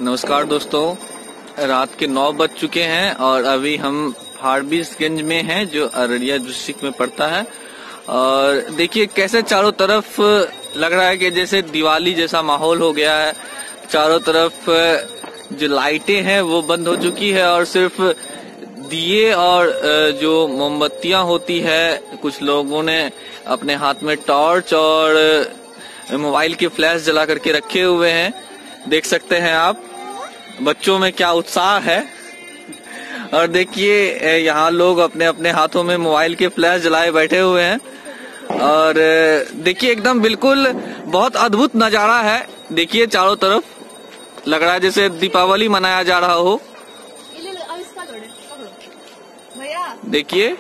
नमस्कार दोस्तों, रात के 9 बज चुके हैं और अभी हम फारबिसगंज में हैं जो अररिया डिस्ट्रिक्ट में पड़ता है। और देखिए कैसे चारों तरफ लग रहा है कि जैसे दिवाली जैसा माहौल हो गया है। चारों तरफ जो लाइटें हैं वो बंद हो चुकी है और सिर्फ दिए और जो मोमबत्तियां होती है, कुछ लोगों ने अपने हाथ में टॉर्च और मोबाइल के फ्लैश जला करके रखे हुए हैं। देख सकते हैं आप बच्चों में क्या उत्साह है। और देखिए यहाँ लोग अपने अपने हाथों में मोबाइल के फ्लैश जलाए बैठे हुए हैं। और देखिए एकदम बिल्कुल बहुत अद्भुत नजारा है। देखिए चारों तरफ लग रहा है जैसे दीपावली मनाया जा रहा हो। देखिए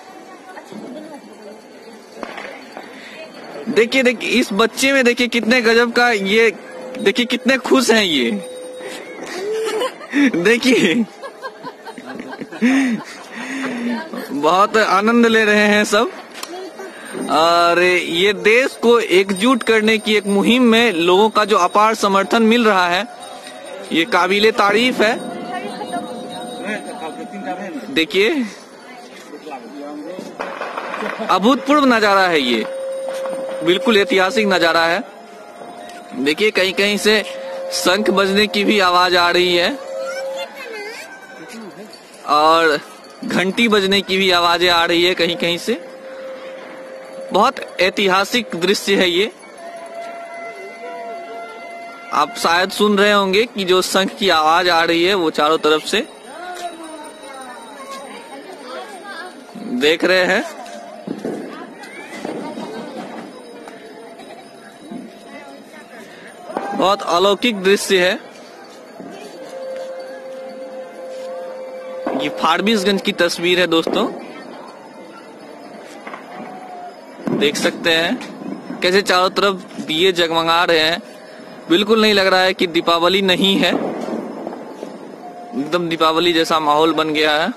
देखिए देखिए इस बच्चे में देखिए कितने गजब का, ये देखिए कितने खुश हैं ये। देखिए बहुत आनंद ले रहे हैं सब। और ये देश को एकजुट करने की एक मुहिम में लोगों का जो अपार समर्थन मिल रहा है, ये काबिले तारीफ है। देखिए अभूतपूर्व नजारा है, ये बिल्कुल ऐतिहासिक नजारा है। देखिए कहीं कहीं से शंख बजने की भी आवाज आ रही है और घंटी बजने की भी आवाजें आ रही है कहीं कहीं से। बहुत ऐतिहासिक दृश्य है ये। आप शायद सुन रहे होंगे कि जो शंख की आवाज आ रही है वो चारों तरफ से देख रहे हैं। बहुत अलौकिक दृश्य है। ये फारबिसगंज की तस्वीर है दोस्तों। देख सकते हैं कैसे चारों तरफ दिए जगमगा रहे हैं। बिल्कुल नहीं लग रहा है कि दीपावली नहीं है, एकदम दीपावली जैसा माहौल बन गया है।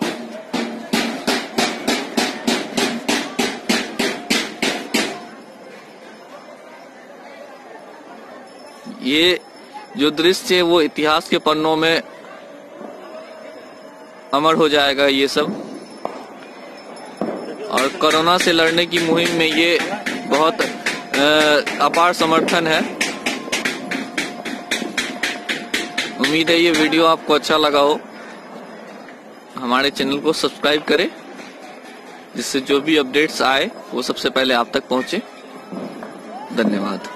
ये जो दृश्य है वो इतिहास के पन्नों में अमर हो जाएगा ये सब। और कोरोना से लड़ने की मुहिम में ये बहुत अपार समर्थन है। उम्मीद है ये वीडियो आपको अच्छा लगा हो। हमारे चैनल को सब्सक्राइब करें जिससे जो भी अपडेट्स आए वो सबसे पहले आप तक पहुंचे। धन्यवाद।